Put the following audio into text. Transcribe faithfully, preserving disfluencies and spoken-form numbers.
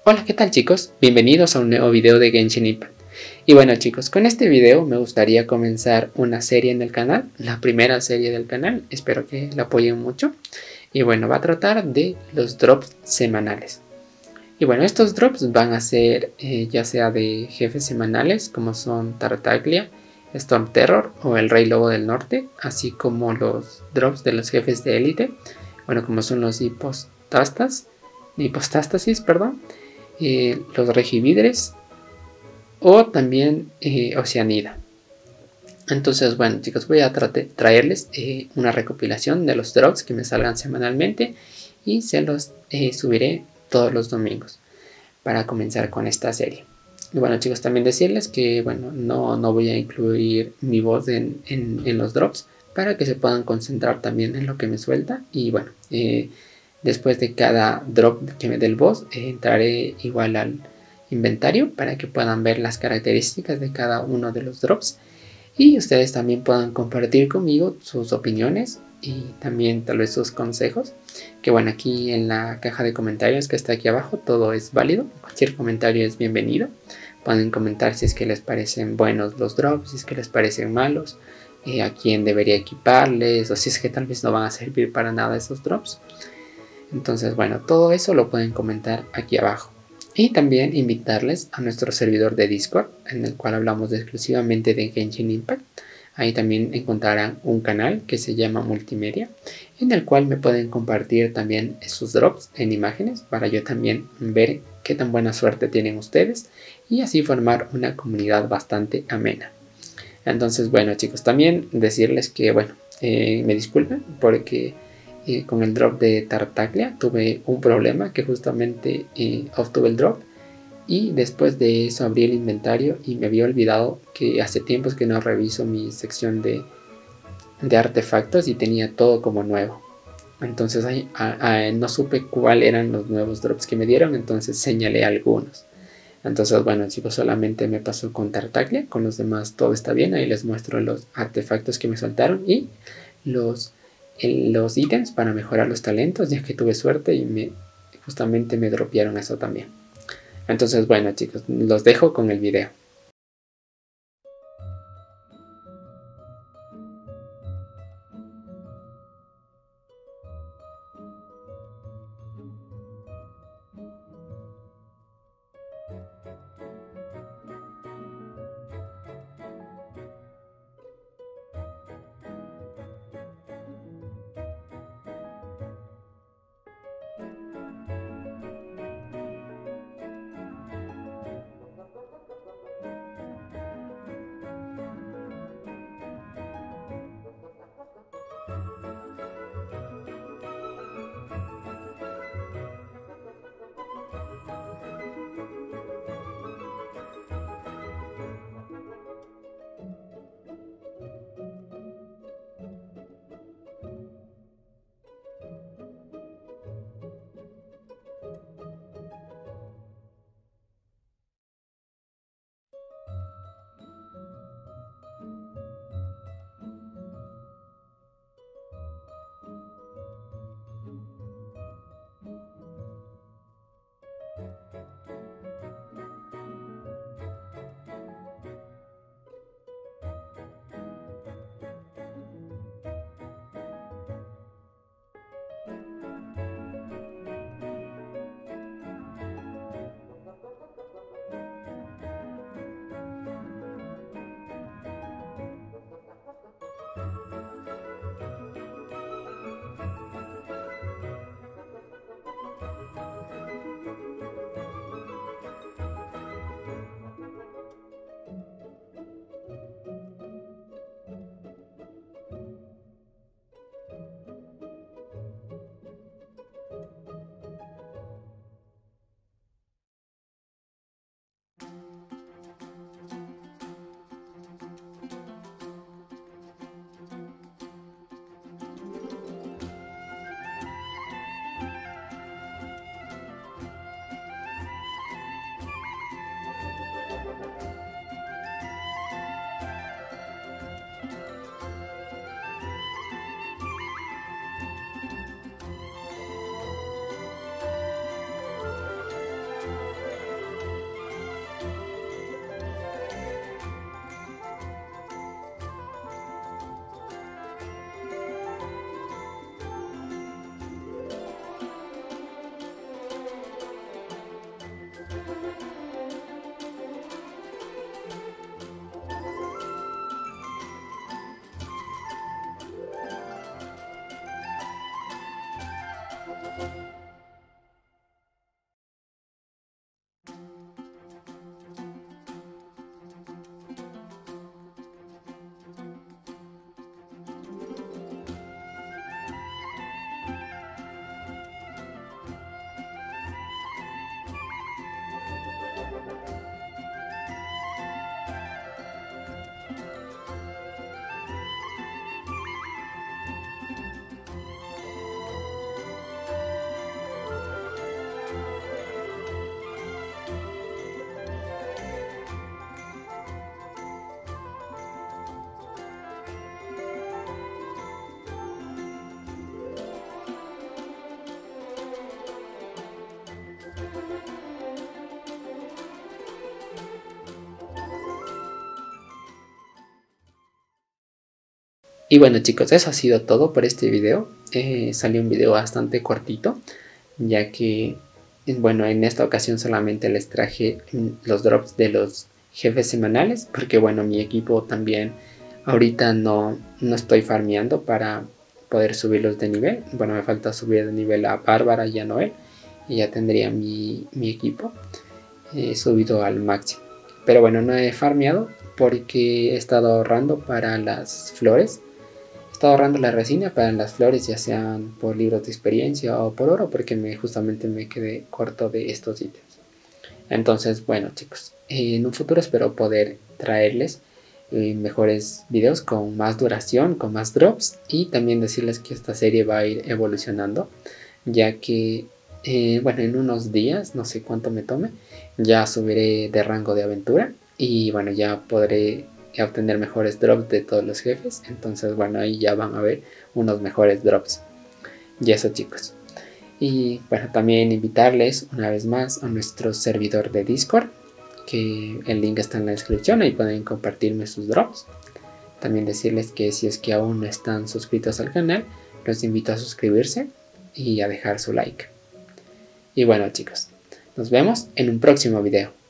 Hola, ¿qué tal chicos? Bienvenidos a un nuevo video de Genshin Impact. Y bueno chicos, con este video me gustaría comenzar una serie en el canal, la primera serie del canal, espero que la apoyen mucho. Y bueno, va a tratar de los drops semanales. Y bueno, estos drops van a ser eh, ya sea de jefes semanales como son Tartaglia, Storm Terror o el Rey Lobo del Norte, así como los drops de los jefes de élite, bueno, como son los hipostastas, hipostastasis, perdón, eh, los regividres o también eh, Oceanida. Entonces, bueno chicos, voy a tra traerles eh, una recopilación de los drops que me salgan semanalmente y se los eh, subiré todos los domingos para comenzar con esta serie. Y bueno chicos, también decirles que bueno, no, no voy a incluir mi voz en, en, en los drops para que se puedan concentrar también en lo que me suelta. Y bueno, eh, después de cada drop que me dé el boss, eh, entraré igual al inventario para que puedan ver las características de cada uno de los drops y ustedes también puedan compartir conmigo sus opiniones y también tal vez sus consejos, que bueno, aquí en la caja de comentarios que está aquí abajo todo es válido, cualquier comentario es bienvenido. Pueden comentar si es que les parecen buenos los drops, si es que les parecen malos, eh, a quién debería equiparles o si es que tal vez no van a servir para nada esos drops. Entonces bueno, todo eso lo pueden comentar aquí abajo. Y también invitarles a nuestro servidor de Discord, en el cual hablamos exclusivamente de Genshin Impact. Ahí también encontrarán un canal que se llama Multimedia, en el cual me pueden compartir también sus drops en imágenes para yo también ver qué tan buena suerte tienen ustedes y así formar una comunidad bastante amena. Entonces bueno chicos, también decirles que bueno, eh, me disculpen porque eh, con el drop de Tartaglia tuve un problema que justamente eh, obtuve el drop y después de eso abrí el inventario y me había olvidado que hace tiempos que no reviso mi sección de, de artefactos y tenía todo como nuevo. Entonces ahí, a, a, no supe cuáles eran los nuevos drops que me dieron, entonces señalé algunos. Entonces bueno chicos, solamente me pasó con Tartaglia, con los demás todo está bien. Ahí les muestro los artefactos que me soltaron y los, el, los ítems para mejorar los talentos, ya que tuve suerte y me, justamente me dropearon eso también. Entonces bueno chicos, los dejo con el video. Y bueno chicos, eso ha sido todo por este video. Eh, salió un video bastante cortito, ya que bueno, en esta ocasión solamente les traje los drops de los jefes semanales, porque bueno, mi equipo también ahorita no, no estoy farmeando para poder subirlos de nivel. Bueno, me falta subir de nivel a Bárbara y a Noel, y ya tendría mi, mi equipo eh, subido al máximo. Pero bueno, no he farmeado porque he estado ahorrando para las flores. He estado ahorrando la resina para las flores, ya sean por libros de experiencia o por oro, porque me, justamente me quedé corto de estos ítems. Entonces, bueno chicos, en un futuro espero poder traerles eh, mejores videos con más duración, con más drops, y también decirles que esta serie va a ir evolucionando, ya que, eh, bueno, en unos días, no sé cuánto me tome, ya subiré de rango de aventura y bueno, ya podré obtener mejores drops de todos los jefes. Entonces, bueno, ahí ya van a ver unos mejores drops. Y eso chicos. Y bueno, también invitarles una vez más a nuestro servidor de Discord, que el link está en la descripción, ahí pueden compartirme sus drops. También decirles que si es que aún no están suscritos al canal, los invito a suscribirse y a dejar su like. Y bueno chicos, nos vemos en un próximo video.